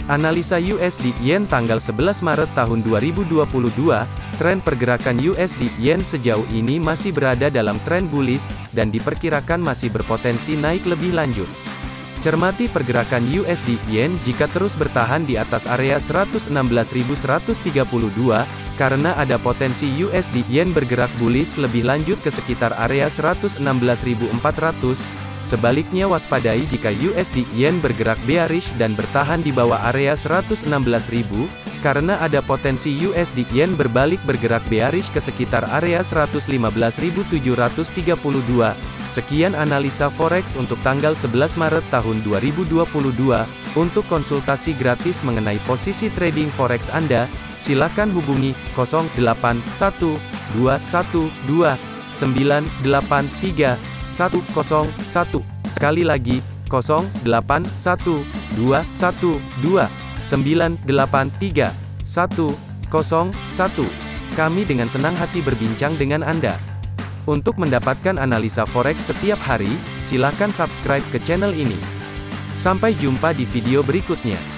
Analisa USD Yen tanggal 11 Maret tahun 2022, tren pergerakan USD Yen sejauh ini masih berada dalam tren bullish, dan diperkirakan masih berpotensi naik lebih lanjut. Cermati pergerakan USD Yen jika terus bertahan di atas area 116.132, karena ada potensi USD Yen bergerak bullish lebih lanjut ke sekitar area 116.400. Sebaliknya waspadai jika USD Yen bergerak bearish dan bertahan di bawah area 116.000, karena ada potensi USD Yen berbalik bergerak bearish ke sekitar area 115.732. Sekian analisa forex untuk tanggal 11 Maret tahun 2022. Untuk konsultasi gratis mengenai posisi trading forex Anda, silakan hubungi 081212983101. Sekali lagi, 081212983101. Kami dengan senang hati berbincang dengan Anda. Untuk mendapatkan analisa forex setiap hari, silakan subscribe ke channel ini. Sampai jumpa di video berikutnya.